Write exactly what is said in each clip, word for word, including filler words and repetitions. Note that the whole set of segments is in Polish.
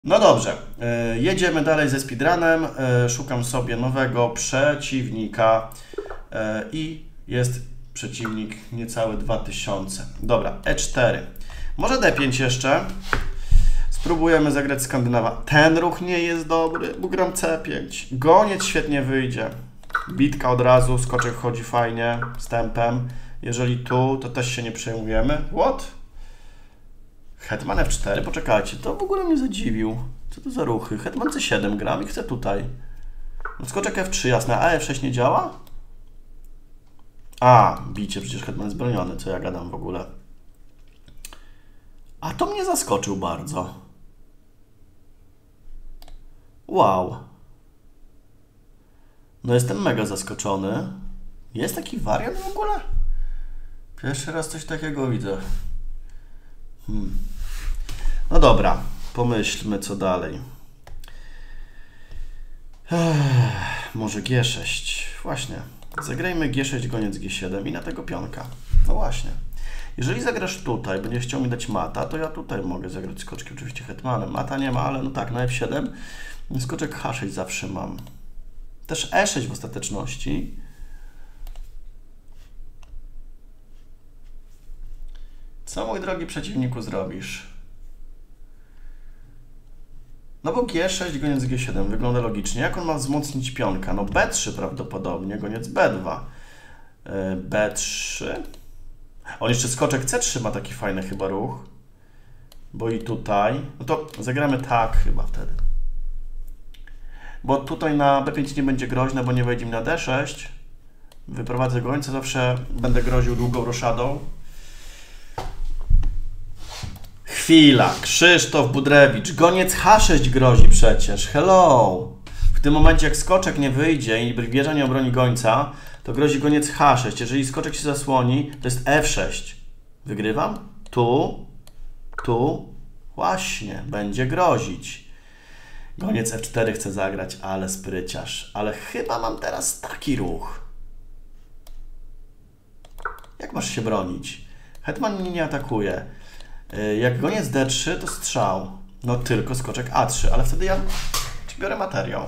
No dobrze, jedziemy dalej ze speedrunem, szukam sobie nowego przeciwnika i jest przeciwnik niecałe dwa tysiące. Dobra, E cztery. Może D pięć jeszcze. Spróbujemy zagrać Skandynawa. Ten ruch nie jest dobry, bo gram C pięć. Goniec świetnie wyjdzie. Bitka od razu, skoczek chodzi fajnie, wstępem. Jeżeli tu, to też się nie przejmujemy. What? Hetman F cztery, poczekajcie, to w ogóle mnie zadziwił. Co to za ruchy? Hetman C siedem gram i chcę tutaj. No skoczek F trzy, jasne, a F sześć nie działa? A, bicie, przecież hetman jest broniony, co ja gadam w ogóle. A to mnie zaskoczył bardzo. Wow. No jestem mega zaskoczony. Jest taki wariant w ogóle? Pierwszy raz coś takiego widzę. Hmm. No dobra, pomyślmy co dalej. Ech, może G sześć. Właśnie. Zagrajmy G sześć, goniec G siedem i na tego pionka. No właśnie. Jeżeli zagrasz tutaj, będziesz chciał mi dać mata, to ja tutaj mogę zagrać skoczki, oczywiście hetmanem. Mata nie ma, ale no tak, na F siedem. Skoczek H sześć zawsze mam. Też E sześć w ostateczności. Co, mój drogi przeciwniku, zrobisz? No bo G sześć, goniec G siedem wygląda logicznie. Jak on ma wzmocnić pionka? No B trzy prawdopodobnie, goniec B dwa. B trzy. On jeszcze skoczek C trzy ma taki fajny chyba ruch. Bo i tutaj. No to zagramy tak chyba wtedy. Bo tutaj na B pięć nie będzie groźne, bo nie wejdzie mi na D sześć. Wyprowadzę gońca, zawsze będę groził długą roszadą. Chwila, Krzysztof Budrewicz, goniec H sześć grozi przecież, hello! W tym momencie jak skoczek nie wyjdzie i wieża nie obroni gońca, to grozi goniec H sześć. Jeżeli skoczek się zasłoni, to jest F sześć. Wygrywam? Tu, tu, właśnie, będzie grozić. Goniec F cztery chce zagrać, ale spryciarz. Ale chyba mam teraz taki ruch. Jak masz się bronić? Hetman mnie nie atakuje. Jak goniec D trzy, to strzał. No tylko skoczek A trzy, ale wtedy ja biorę materiał.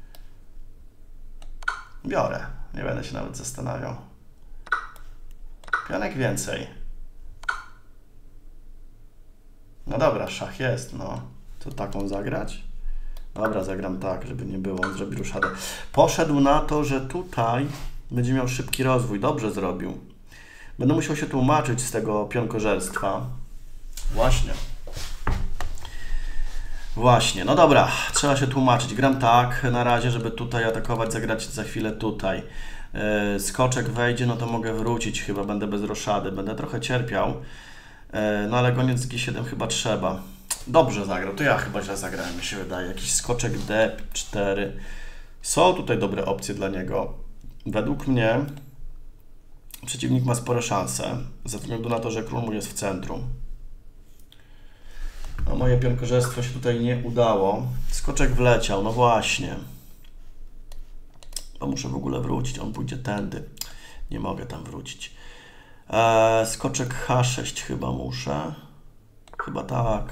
Biorę. Nie będę się nawet zastanawiał. Pionek więcej. No dobra, szach jest, no. Co taką zagrać? Dobra, zagram tak, żeby nie było. On zrobi ruszadę. Poszedł na to, że tutaj będzie miał szybki rozwój. Dobrze zrobił. Będę musiał się tłumaczyć z tego pionkożerstwa. Właśnie. Właśnie, no dobra, trzeba się tłumaczyć. Gram tak na razie, żeby tutaj atakować, zagrać za chwilę tutaj. Yy, skoczek wejdzie, no to mogę wrócić chyba, będę bez roszady, będę trochę cierpiał. Yy, no ale goniec G siedem chyba trzeba. Dobrze zagrał, to ja chyba źle zagrałem, mi się wydaje. Jakiś skoczek D cztery. Są tutaj dobre opcje dla niego. Według mnie przeciwnik ma spore szanse, ze względu na to, że król mu jest w centrum. No, moje pionkorzestwo się tutaj nie udało. Skoczek wleciał, no właśnie. Bo muszę w ogóle wrócić, on pójdzie tędy. Nie mogę tam wrócić. Eee, skoczek H sześć chyba muszę. Chyba tak.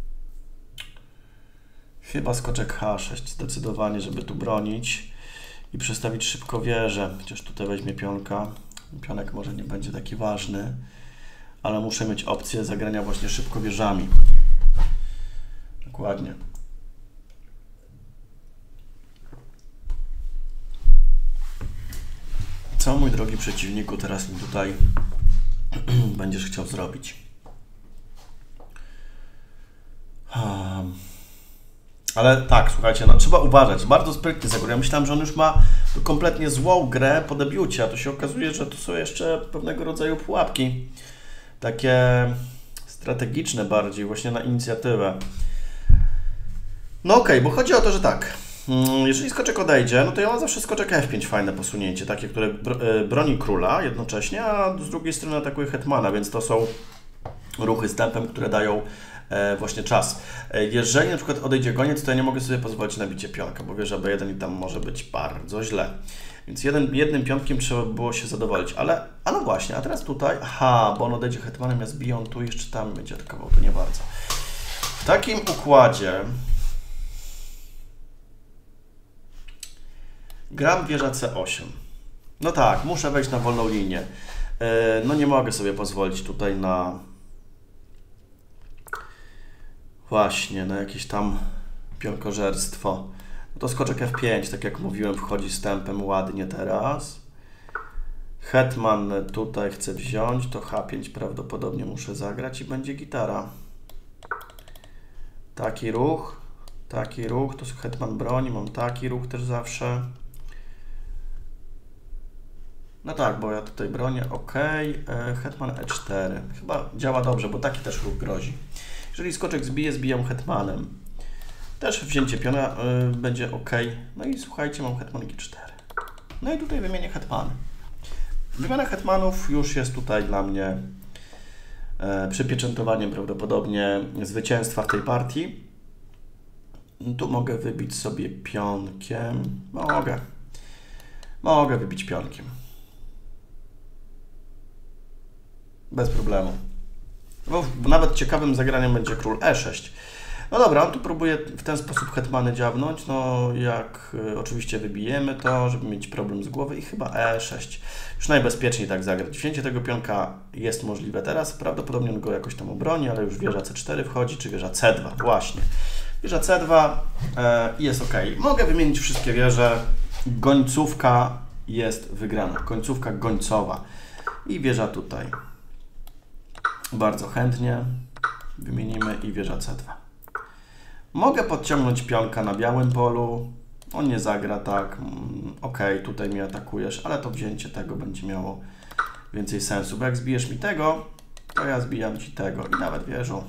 Chyba skoczek H sześć, zdecydowanie, żeby tu bronić. I przestawić szybko wieżę. Chociaż tutaj weźmie pionka. Pionek może nie będzie taki ważny. Ale muszę mieć opcję zagrania właśnie szybko wieżami. Dokładnie. Co, mój drogi przeciwniku, teraz mi tutaj będziesz chciał zrobić? Um. Ale tak, słuchajcie, no trzeba uważać. Bardzo sprytnie zagrał. Ja myślałem, że on już ma kompletnie złą grę po debiucie, a to się okazuje, że to są jeszcze pewnego rodzaju pułapki. Takie strategiczne bardziej, właśnie na inicjatywę. No okej, okay, bo chodzi o to, że tak, jeżeli skoczek odejdzie, no to ja mam zawsze skoczek F pięć, fajne posunięcie, takie, które broni króla jednocześnie, a z drugiej strony atakuje hetmana, więc to są ruchy z tempem, które dają właśnie czas. Jeżeli na przykład odejdzie goniec, to ja nie mogę sobie pozwolić na bicie pionka, bo wieża B jeden i tam może być bardzo źle. Więc jeden, jednym pionkiem trzeba było się zadowolić, ale, a no właśnie, a teraz tutaj, aha, bo on odejdzie hetmanem, ja zbiję, on tu jeszcze tam będzie atakował, to nie bardzo. W takim układzie Gram wieża C osiem. No tak, muszę wejść na wolną linię. No nie mogę sobie pozwolić tutaj na... Właśnie, na jakieś tam pionkożerstwo. No to skoczek F pięć, tak jak mówiłem, wchodzi z tempem ładnie teraz. Hetman tutaj chcę wziąć, to H pięć prawdopodobnie muszę zagrać i będzie gitara. Taki ruch, taki ruch, to hetman broni, mam taki ruch też zawsze. No tak, bo ja tutaj bronię, ok. Hetman E cztery. Chyba działa dobrze, bo taki też ruch grozi. Jeżeli skoczek zbije, zbijam hetmanem. Też wzięcie piona y, będzie ok. No i słuchajcie, mam hetman G cztery. No i tutaj wymienię hetmany. Wymiana hetmanów już jest tutaj dla mnie e, przypieczętowaniem prawdopodobnie zwycięstwa w tej partii. Tu mogę wybić sobie pionkiem. Mogę. Mogę wybić pionkiem. Bez problemu. Bo nawet ciekawym zagraniem będzie król E sześć. No dobra, on tu próbuje w ten sposób hetmany dziabnąć. No jak y, oczywiście wybijemy to, żeby mieć problem z głowy i chyba E sześć. Już najbezpieczniej tak zagrać. Wzięcie tego pionka jest możliwe teraz. Prawdopodobnie on go jakoś tam obroni, ale już wieża C cztery wchodzi, czy wieża C dwa. Właśnie. Wieża C dwa i y, jest ok. Mogę wymienić wszystkie wieże. Gońcówka jest wygrana. Końcówka gońcowa. I wieża tutaj. Bardzo chętnie wymienimy i wieża C dwa. Mogę podciągnąć pionka na białym polu. On nie zagra tak. Ok, tutaj mnie atakujesz, ale to wzięcie tego będzie miało więcej sensu. Bo jak zbijesz mi tego, to ja zbijam ci tego i nawet wieżą.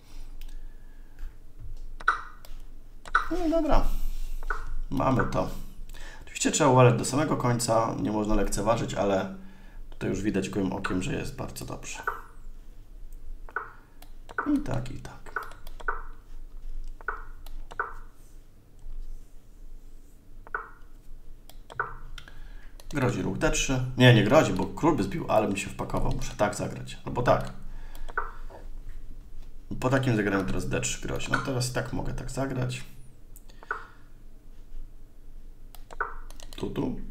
No dobra. Mamy to. Oczywiście trzeba uważać do samego końca. Nie można lekceważyć, ale tutaj już widać gołym okiem, że jest bardzo dobrze. I tak, i tak. Grozi ruch D trzy. Nie, nie grozi, bo król by zbił, ale mi się wpakował. Muszę tak zagrać. Albo tak. Po takim zagraniu teraz D trzy grozi. No teraz tak mogę tak zagrać. Tu, tu.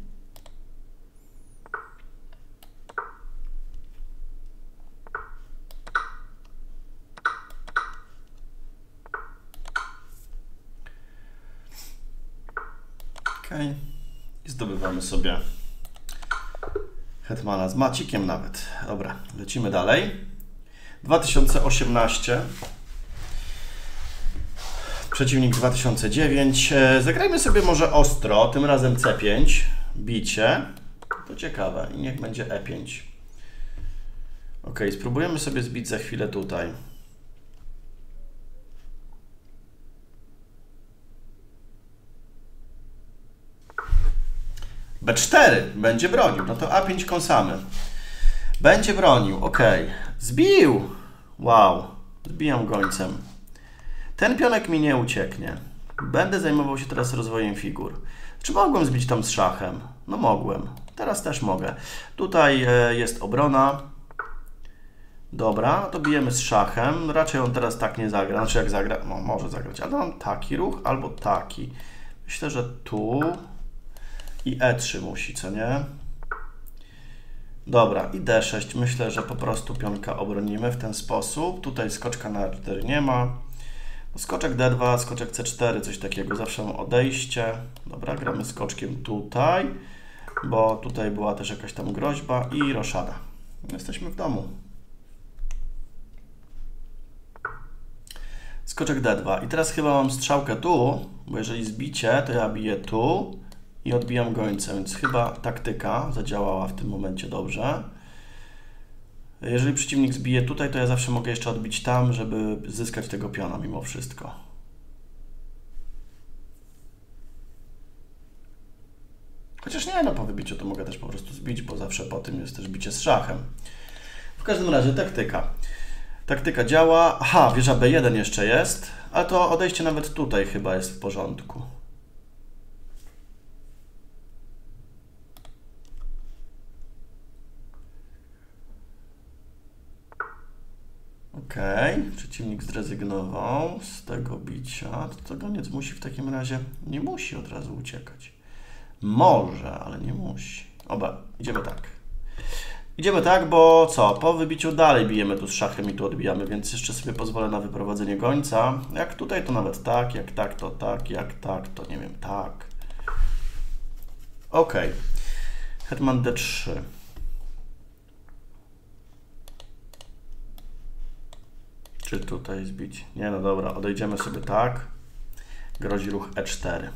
Okay. I zdobywamy sobie hetmana z macikiem nawet. Dobra, lecimy dalej. dwa tysiące osiemnaście. Przeciwnik dwa tysiące dziewięć. Zagrajmy sobie może ostro, tym razem C pięć. Bicie. To ciekawe. I niech będzie E pięć. Ok, spróbujemy sobie zbić za chwilę tutaj. B cztery będzie bronił, no to A pięć kąsamy. Będzie bronił, ok. Zbił! Wow, zbijam gońcem. Ten pionek mi nie ucieknie. Będę zajmował się teraz rozwojem figur. Czy mogłem zbić tam z szachem? No mogłem. Teraz też mogę. Tutaj jest obrona. Dobra, to bijemy z szachem. Raczej on teraz tak nie zagra. Znaczy jak zagra, no może zagrać, ale mam taki ruch albo taki. Myślę, że tu... I E trzy musi, co nie? Dobra, i D sześć. Myślę, że po prostu pionka obronimy w ten sposób. Tutaj skoczka na E cztery nie ma. Skoczek D dwa, skoczek C cztery, coś takiego. Zawsze mam odejście. Dobra, gramy skoczkiem tutaj, bo tutaj była też jakaś tam groźba i roszada. Jesteśmy w domu. Skoczek D dwa. I teraz chyba mam strzałkę tu, bo jeżeli zbicie, to ja biję tu. I odbijam gońcem, więc chyba taktyka zadziałała w tym momencie dobrze. Jeżeli przeciwnik zbije tutaj, to ja zawsze mogę jeszcze odbić tam, żeby zyskać tego piona mimo wszystko. Chociaż nie, no po wybiciu to mogę też po prostu zbić, bo zawsze po tym jest też bicie z szachem. W każdym razie taktyka. Taktyka działa. Aha, wieża B jeden jeszcze jest, ale to odejście nawet tutaj chyba jest w porządku. Ok, przeciwnik zrezygnował z tego bicia. To goniec musi w takim razie, nie musi od razu uciekać. Może, ale nie musi. Oba, idziemy tak. Idziemy tak, bo co? Po wybiciu dalej bijemy tu z szachem i tu odbijamy, więc jeszcze sobie pozwolę na wyprowadzenie gońca. Jak tutaj, to nawet tak, jak tak, to tak, jak tak, to nie wiem, tak. Ok. Hetman D trzy. Czy tutaj zbić? Nie, no dobra, odejdziemy sobie tak. Grozi ruch E cztery.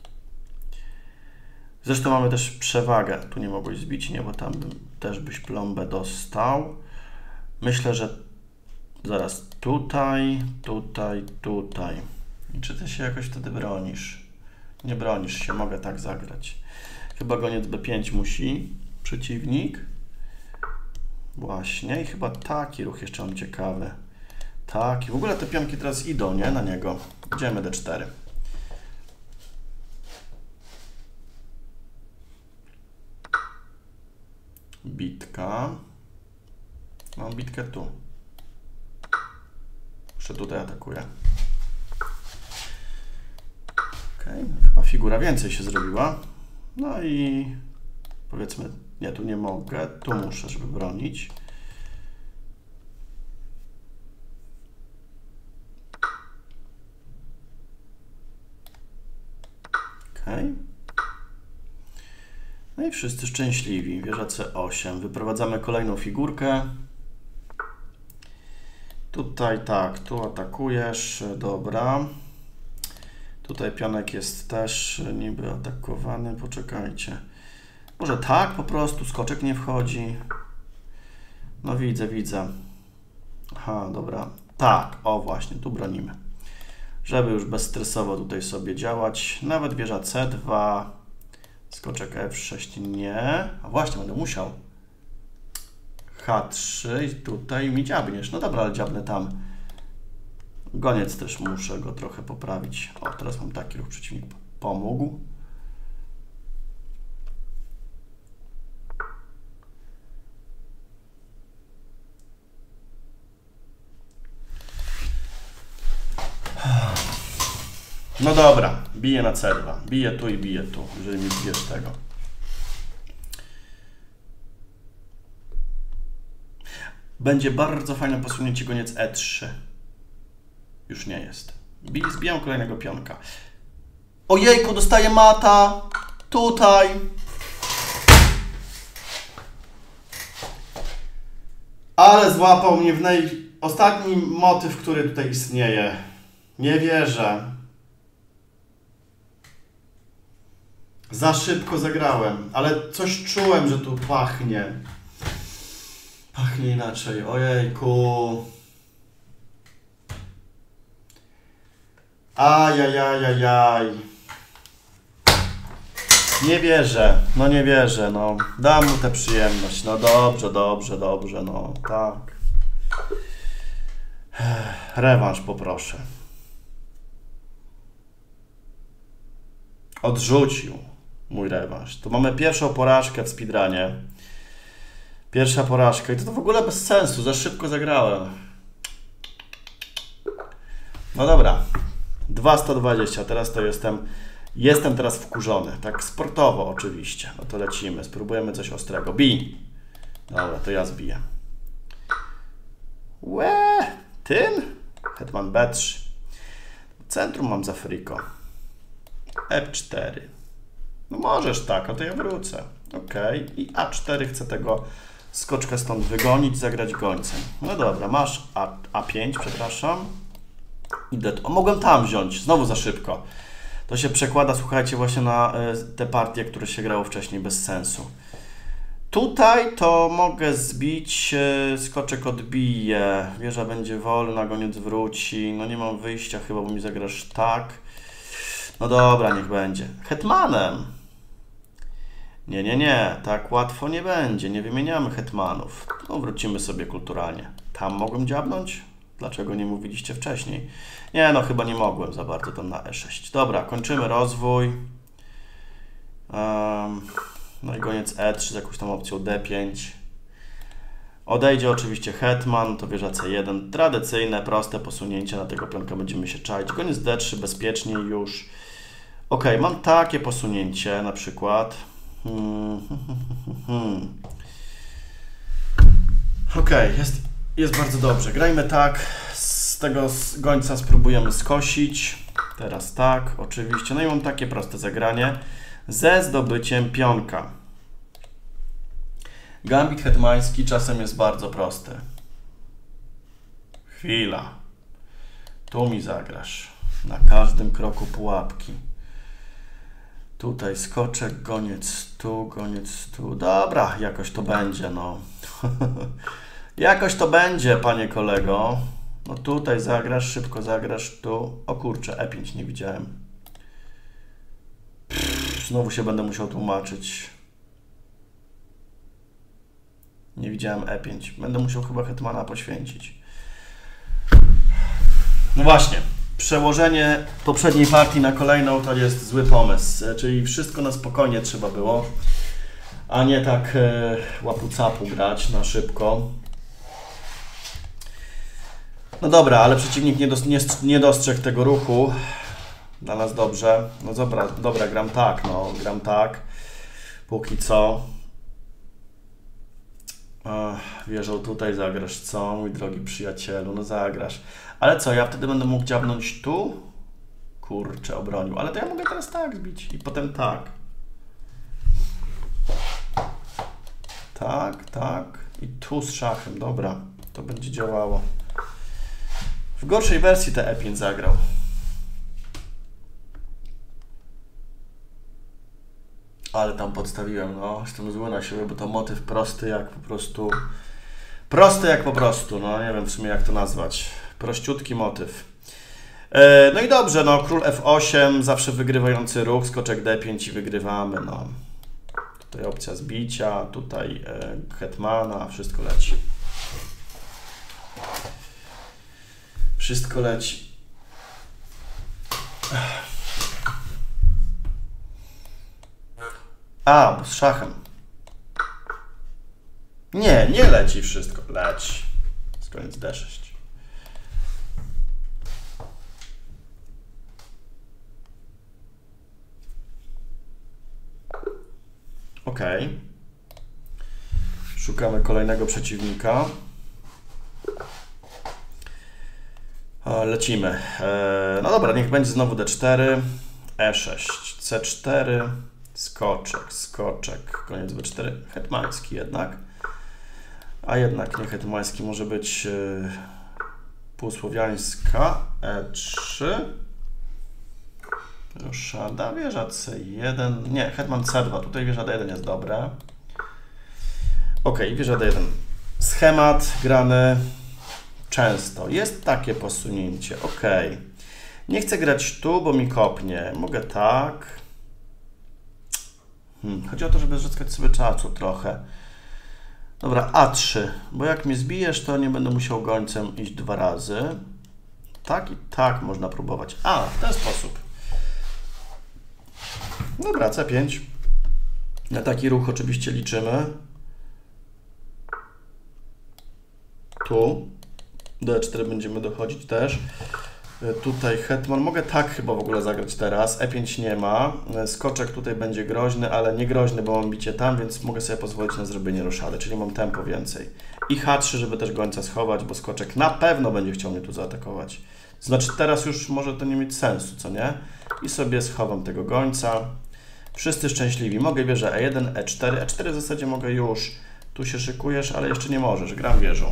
Zresztą mamy też przewagę. Tu nie mogłeś zbić, nie, bo tam też byś plombę dostał. Myślę, że zaraz tutaj, tutaj, tutaj. I czy ty się jakoś wtedy bronisz? Nie bronisz się, mogę tak zagrać. Chyba goniec B pięć musi przeciwnik. Właśnie, i chyba taki ruch jeszcze mam ciekawy. Tak, i w ogóle te pionki teraz idą, nie? Na niego. Idziemy D cztery. Bitka. Mam bitkę tu. Jeszcze tutaj atakuję. Okej, chyba figura więcej się zrobiła. No i powiedzmy, nie, tu nie mogę, tu muszę, żeby bronić. Okej. No i wszyscy szczęśliwi. Wieża C osiem. Wyprowadzamy kolejną figurkę. Tutaj tak, tu atakujesz. Dobra. Tutaj pionek jest też niby atakowany. Poczekajcie. Może tak po prostu, skoczek nie wchodzi. No widzę, widzę. Aha, dobra. Tak, o właśnie, tu bronimy. Żeby już bezstresowo tutaj sobie działać. Nawet wieża C dwa. Skoczek F sześć nie. A właśnie, będę musiał. H trzy i tutaj mi dziabniesz. No dobra, ale dziabnę tam. Goniec też muszę go trochę poprawić. O, teraz mam taki ruch, przeciwnik pomógł. No dobra, biję na C dwa. Biję tu i biję tu, jeżeli mi zbierz tego. Będzie bardzo fajne posunięcie goniec E trzy. Już nie jest. Bij, zbijam kolejnego pionka. Ojejku, dostaję mata. Tutaj. Ale złapał mnie w naj... ostatni motyw, który tutaj istnieje. Nie wierzę. Za szybko zagrałem, ale coś czułem, że tu pachnie. Pachnie inaczej. Ojejku. Ajajajajaj. Nie wierzę. No nie wierzę. No. Dam mu tę przyjemność. No dobrze, dobrze, dobrze. No tak. Rewanż poproszę. Odrzucił mój rewanż. To mamy pierwszą porażkę w speedrunie. Pierwsza porażka. I to, to w ogóle bez sensu. Za szybko zagrałem. No dobra. dwa sto dwadzieścia. Teraz to jestem... Jestem teraz wkurzony. Tak sportowo oczywiście. No to lecimy. Spróbujemy coś ostrego. Bij. Dobra, to ja zbiję. Łe! Tym? Hetman B trzy. W centrum mam za friko. F cztery. No możesz tak, a to ja wrócę. Ok. I A cztery chcę tego skoczka stąd wygonić, zagrać gońcem. No dobra, masz A, A5, przepraszam. Idę tu. O, mogłem tam wziąć. Znowu za szybko. To się przekłada, słuchajcie, właśnie na y, te partie, które się grało wcześniej bez sensu. Tutaj to mogę zbić, y, skoczek odbije, wieża będzie wolna, goniec wróci. No nie mam wyjścia chyba, bo mi zagrasz tak. No dobra, niech będzie. Hetmanem. Nie, nie, nie. Tak łatwo nie będzie. Nie wymieniamy hetmanów. No wrócimy sobie kulturalnie. Tam mogłem dziabnąć? Dlaczego nie mówiliście wcześniej? Nie, no chyba nie mogłem za bardzo tam na E sześć. Dobra, kończymy rozwój. Um, no i goniec E trzy z jakąś tam opcją D pięć. Odejdzie oczywiście hetman, to wieża C jeden. Tradycyjne, proste posunięcie na tego pionka będziemy się czaić. Goniec D trzy bezpieczniej już. Ok, mam takie posunięcie na przykład. Hmm. Hmm. Ok, jest, jest bardzo dobrze. Grajmy tak. Z tego gońca spróbujemy skosić. Teraz tak, oczywiście. No i mam takie proste zagranie ze zdobyciem pionka. Gambit hetmański czasem jest bardzo prosty. Chwila. Tu mi zagrasz. Na każdym kroku pułapki. Tutaj skoczek, goniec tu, goniec tu. Dobra, jakoś to będzie, no. Jakoś to będzie, panie kolego. No tutaj zagrasz, szybko zagrasz tu. O kurczę, E pięć nie widziałem. Pff, znowu się będę musiał tłumaczyć. Nie widziałem E pięć. Będę musiał chyba hetmana poświęcić. No właśnie. Przełożenie poprzedniej partii na kolejną to jest zły pomysł. Czyli wszystko na spokojnie trzeba było, a nie tak e, łapu-capu grać na szybko. No dobra, ale przeciwnik nie, dos nie, nie dostrzegł tego ruchu. Dla nas dobrze. No dobra, dobra, gram tak, no, gram tak. Póki co. Ach, wierzą tutaj zagrasz, co, mój drogi przyjacielu, no zagrasz. Ale co, ja wtedy będę mógł dziabnąć tu? Kurczę, obronił. Ale to ja mogę teraz tak zbić i potem tak. Tak, tak. I tu z szachem, dobra. To będzie działało. W gorszej wersji te E pięć zagrał. Ale tam podstawiłem, no. Jestem zły na siebie, bo to motyw prosty jak po prostu... Prosty jak po prostu, no nie wiem w sumie jak to nazwać. Prościutki motyw. E, no i dobrze, no król F osiem, zawsze wygrywający ruch, skoczek D pięć i wygrywamy, no. Tutaj opcja zbicia, tutaj e, hetmana, wszystko leci. Wszystko leci. A, bo z szachem. Nie, nie leci wszystko. Leci. Z koniec D sześć. Ok. Szukamy kolejnego przeciwnika. Lecimy. No dobra, niech będzie znowu D cztery, E sześć, C cztery, skoczek, skoczek, koniec B cztery, hetmański jednak. A jednak nie hetmański, może być półsłowiańska, E trzy, roszada, wieża C jeden, nie, hetman C dwa, tutaj wieża D jeden jest dobre. Ok, wieża D jeden. Schemat grany często. Jest takie posunięcie, ok. Nie chcę grać tu, bo mi kopnie. Mogę tak. Hmm, chodzi o to, żeby zyskać sobie czasu trochę. Dobra, A trzy, bo jak mnie zbijesz, to nie będę musiał gońcem iść dwa razy. Tak i tak można próbować. A, w ten sposób. Dobra, C pięć. Na taki ruch oczywiście liczymy. Tu. D cztery będziemy dochodzić też. Tutaj hetman. Mogę tak chyba w ogóle zagrać teraz. E pięć nie ma. Skoczek tutaj będzie groźny, ale nie groźny, bo mam bicie tam, więc mogę sobie pozwolić na zrobienie roszady, czyli mam tempo więcej. I H trzy, żeby też gońca schować, bo skoczek na pewno będzie chciał mnie tu zaatakować. Znaczy teraz już może to nie mieć sensu, co nie? I sobie schowam tego gońca. Wszyscy szczęśliwi. Mogę wieżę E jeden, E cztery. E cztery w zasadzie mogę już. Tu się szykujesz, ale jeszcze nie możesz. Gram wieżą.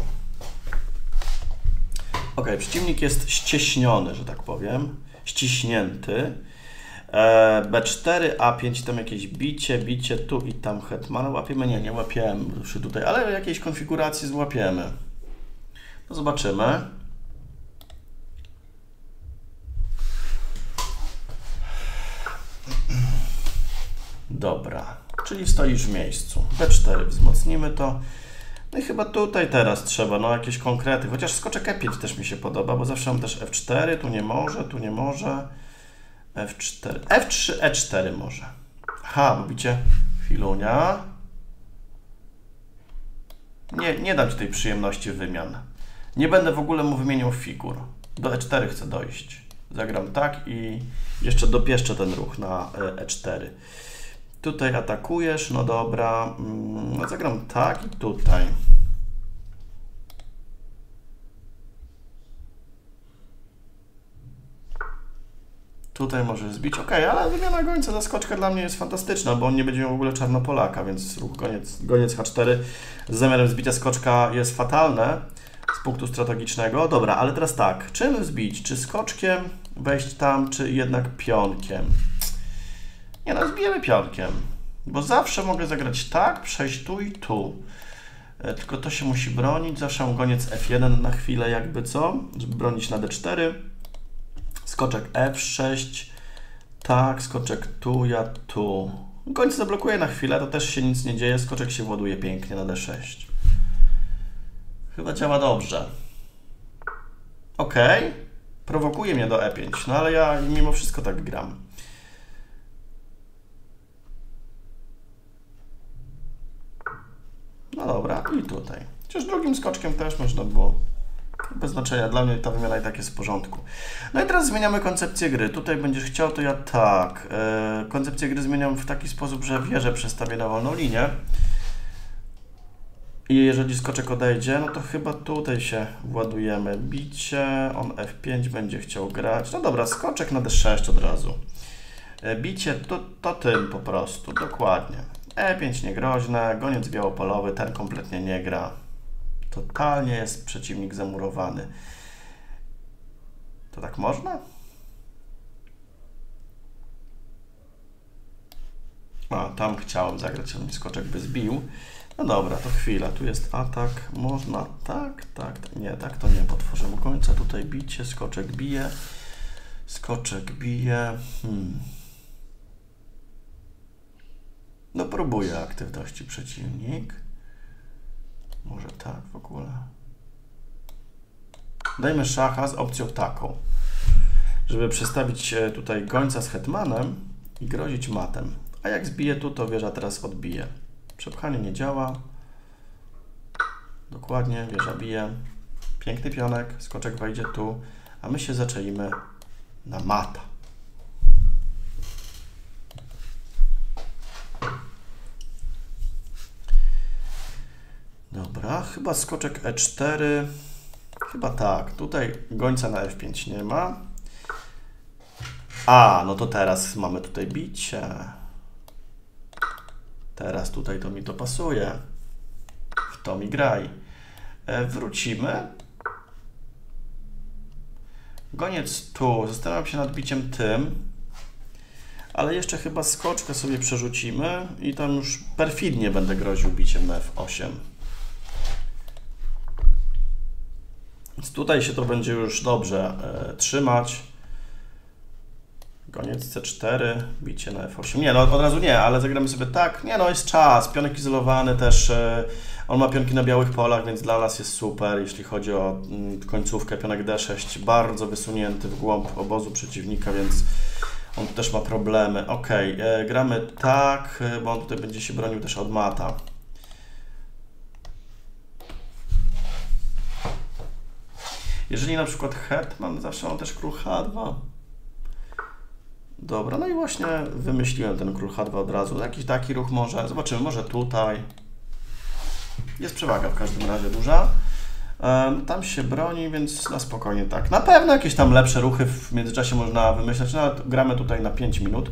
Ok, przeciwnik jest ścieśniony, że tak powiem. Ściśnięty. E, B cztery, A pięć, tam jakieś bicie, bicie, tu i tam hetmana. Łapiemy? Nie, nie łapiemy już tutaj, ale jakiejś konfiguracji złapiemy. No zobaczymy. Dobra, czyli stoisz w miejscu. B cztery, wzmocnimy to. No i chyba tutaj teraz trzeba, no jakieś konkrety. Chociaż skoczek E pięć też mi się podoba, bo zawsze mam też F cztery, tu nie może, tu nie może. F cztery, F trzy, E cztery może. Aha, bo widzicie, chwilunia. Nie, nie dam ci tej przyjemności wymian. Nie będę w ogóle mu wymieniał figur. Do E cztery chcę dojść. Zagram tak i jeszcze dopieszczę ten ruch na e cztery. Tutaj atakujesz, no dobra. No zagram tak i tutaj. Tutaj możesz zbić, ok, ale wymiana gońca za skoczkę dla mnie jest fantastyczna, bo on nie będzie miał w ogóle czarnopolaka, więc ruch goniec, goniec H cztery z zamiarem zbicia skoczka jest fatalne z punktu strategicznego. Dobra, ale teraz tak, czym zbić? Czy skoczkiem wejść tam, czy jednak pionkiem? Nie no, zbijemy pionkiem, bo zawsze mogę zagrać tak, przejść tu i tu. Tylko to się musi bronić, zawsze mam goniec F jeden na chwilę jakby co, żeby bronić na D cztery. Skoczek F sześć, tak, skoczek tu, ja tu. Gońca zablokuje na chwilę, to też się nic nie dzieje, skoczek się właduje pięknie na D sześć. Chyba działa dobrze. Ok, prowokuje mnie do E pięć, no ale ja mimo wszystko tak gram. No dobra, i tutaj. Chociaż drugim skoczkiem też można było. Bez znaczenia, dla mnie ta wymiana i tak jest w porządku. No i teraz zmieniamy koncepcję gry. Tutaj będziesz chciał, to ja tak. E, koncepcję gry zmieniam w taki sposób, że wieżę przestawię na wolną linię. I jeżeli skoczek odejdzie, no to chyba tutaj się władujemy. Bicie, on F pięć będzie chciał grać. No dobra, skoczek na D sześć od razu. E, bicie to, to tym po prostu, dokładnie. E pięć niegroźne, goniec białopolowy, ten kompletnie nie gra. Totalnie jest przeciwnik zamurowany. To tak można? A, tam chciałem zagrać, ale mi skoczek by zbił. No dobra, to chwila. Tu jest atak. Można tak, tak. Nie, tak to nie. Potworzę mu końca. Tutaj bicie, skoczek bije. Skoczek bije. Hmm. No próbuje aktywności przeciwnik. Może tak w ogóle. Dajmy szacha z opcją taką, żeby przestawić tutaj gońca z hetmanem i grozić matem. A jak zbije tu, to wieża teraz odbije. Przepchanie nie działa. Dokładnie, wieża bije. Piękny pionek, skoczek wejdzie tu, a my się zaczęliśmy na mata. Dobra, chyba skoczek E cztery. Chyba tak. Tutaj gońca na F pięć nie ma. A, no to teraz mamy tutaj bicie. Teraz tutaj to mi to pasuje. W to mi graj. E, wrócimy. Goniec tu. Zastanawiam się nad biciem tym. Ale jeszcze chyba skoczkę sobie przerzucimy i tam już perfidnie będę groził biciem na F osiem. Więc tutaj się to będzie już dobrze e, trzymać. Goniec C cztery, bicie na F osiem. Nie, no od razu nie, ale zagramy sobie tak. Nie, no jest czas. Pionek izolowany też. E, on ma pionki na białych polach, więc dla nas jest super. Jeśli chodzi o mm, końcówkę, pionek D sześć bardzo wysunięty w głąb obozu przeciwnika, więc on też ma problemy. Ok, e, gramy tak, bo on tutaj będzie się bronił też od mata. Jeżeli na przykład hetman, zawsze mam też król H dwa. Dobra, no i właśnie wymyśliłem ten król H dwa od razu. Jakiś taki ruch może. Zobaczymy, może tutaj. Jest przewaga w każdym razie duża. Um, tam się broni, więc na spokojnie tak. Na pewno jakieś tam lepsze ruchy w międzyczasie można wymyśleć. Nawet gramy tutaj na pięć minut.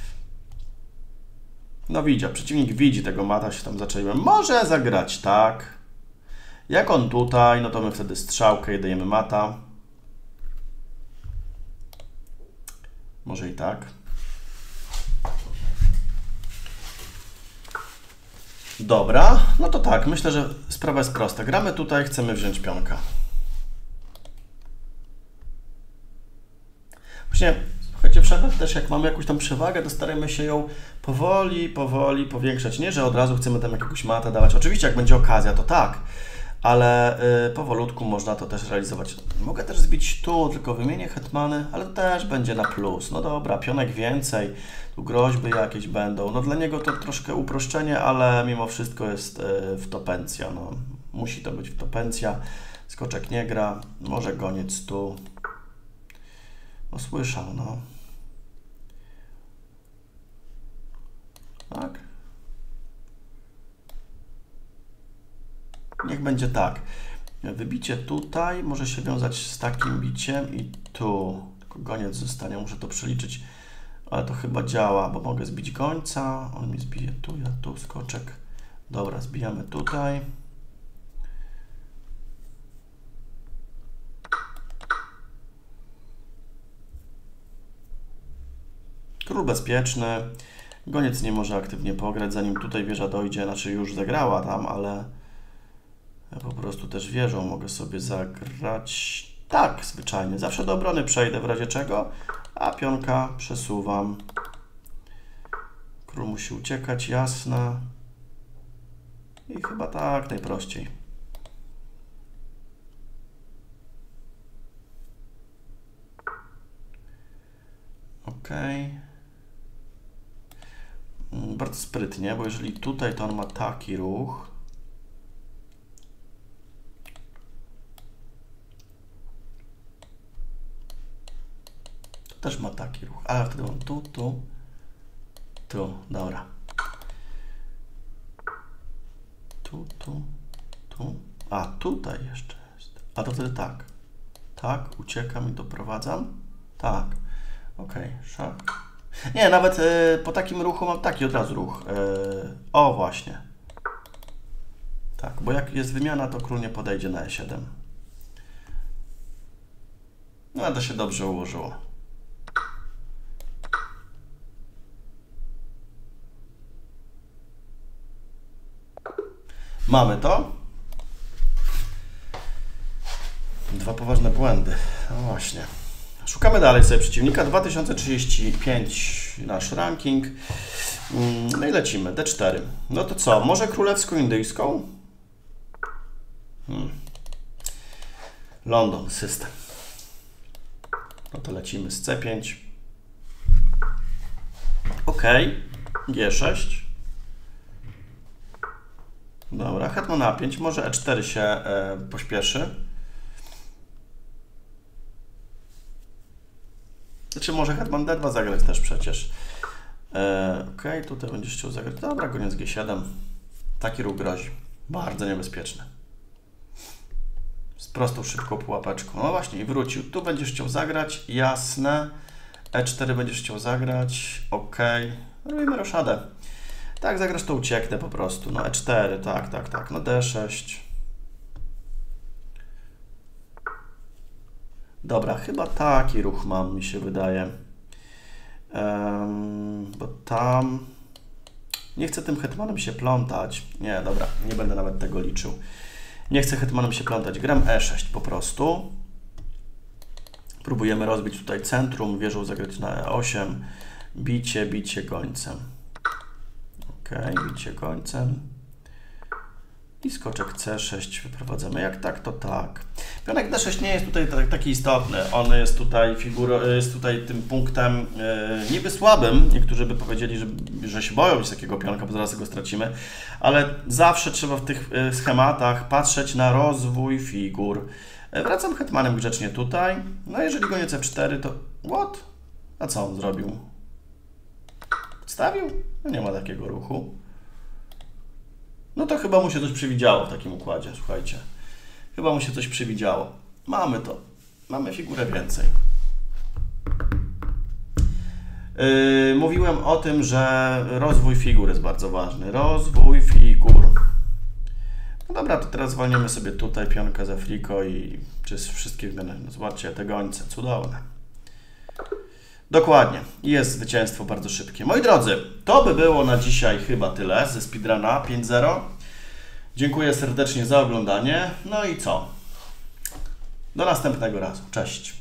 No widzi, przeciwnik widzi tego mata, się tam zaczęliłem. Może zagrać tak. Jak on tutaj, no to my wtedy strzałkę i dajemy mata. Może i tak. Dobra, no to tak, myślę, że sprawa jest prosta. Gramy tutaj, chcemy wziąć pionka. Właśnie, słuchajcie, w szachach też jak mamy jakąś tam przewagę, to staramy się ją powoli, powoli powiększać. Nie, że od razu chcemy tam jakiegoś mata dawać. Oczywiście, jak będzie okazja, to tak. Ale y, powolutku można to też realizować. Mogę też zbić tu, tylko wymienię hetmany, ale to też będzie na plus. No dobra, pionek więcej, tu groźby jakieś będą. No dla niego to troszkę uproszczenie, ale mimo wszystko jest y, wtopencja. No, musi to być wtopencja. Skoczek nie gra, może goniec tu. No słyszał, no. Tak? Niech będzie tak. Wybicie tutaj może się wiązać z takim biciem i tu. Tylko goniec zostanie, muszę to przeliczyć. Ale to chyba działa, bo mogę zbić gońca. On mi zbije tu, ja tu skoczek. Dobra, zbijamy tutaj. Król bezpieczny. Goniec nie może aktywnie pograć, zanim tutaj wieża dojdzie. Znaczy już zagrała tam, ale ja po prostu też wieżą mogę sobie zagrać. Tak, zwyczajnie. Zawsze do obrony przejdę w razie czego, a pionka przesuwam. Król musi uciekać, jasne. I chyba tak najprościej. Ok. Bardzo sprytnie, bo jeżeli tutaj to on ma taki ruch. To też ma taki ruch, ale wtedy mam tu, tu, tu, dobra. Tu, tu, tu. A, tutaj jeszcze jest. A to wtedy tak. Tak, uciekam i doprowadzam. Tak. Ok, szach. Nie, nawet y, po takim ruchu mam taki od razu ruch. Y, o, właśnie. Tak, bo jak jest wymiana, to król nie podejdzie na e siedem. No, ale to się dobrze ułożyło. Mamy to. Dwa poważne błędy. No właśnie. Szukamy dalej sobie przeciwnika. dwa tysiące trzydzieści pięć nasz ranking. No i lecimy. D cztery. No to co? Może królewsko-indyjską? Hmm. London, system. No to lecimy z C pięć. Ok. G sześć. Dobra, hetman A pięć. Może E cztery się e, pośpieszy. Znaczy może hetman D dwa zagrać też przecież. E, ok, tutaj będziesz chciał zagrać. Dobra, goniec G siedem. Taki ruch grozi. Bardzo niebezpieczny. Z prostą, szybką pułapeczką. No właśnie, i wrócił. Tu będziesz chciał zagrać. Jasne. E cztery będziesz chciał zagrać. Ok. Robimy roszadę. Tak, zagrasz, to ucieknę po prostu. No E cztery, tak, tak, tak. No D sześć. Dobra, chyba taki ruch mam, mi się wydaje. Um, bo tam... Nie chcę tym hetmanem się plątać. Nie, dobra, nie będę nawet tego liczył. Nie chcę hetmanem się plątać. Gram E sześć po prostu. Próbujemy rozbić tutaj centrum, wieżą zagrać na E osiem. Bicie, bicie gońcem. Ok, bicie gońcem. I skoczek C sześć wyprowadzamy. Jak tak, to tak. Pionek D sześć nie jest tutaj taki istotny. On jest tutaj figurą, jest tutaj tym punktem yy, niby słabym. Niektórzy by powiedzieli, że, że się boją z takiego pionka, bo zaraz go stracimy. Ale zawsze trzeba w tych yy, schematach patrzeć na rozwój figur. Yy, wracam hetmanem grzecznie tutaj. No jeżeli goniec F cztery, to what? A co on zrobił? Podstawił? No nie ma takiego ruchu. No to chyba mu się coś przewidziało w takim układzie, słuchajcie. Chyba mu się coś przewidziało. Mamy to. Mamy figurę więcej. Yy, mówiłem o tym, że rozwój figur jest bardzo ważny. Rozwój figur. No dobra, to teraz zwolnimy sobie tutaj pionkę za friko i czy wszystkie wymiany. No zobaczcie, te gońce, cudowne. Dokładnie. Jest zwycięstwo bardzo szybkie. Moi drodzy, to by było na dzisiaj chyba tyle ze speedruna pięć zero. Dziękuję serdecznie za oglądanie. No i co? Do następnego razu. Cześć.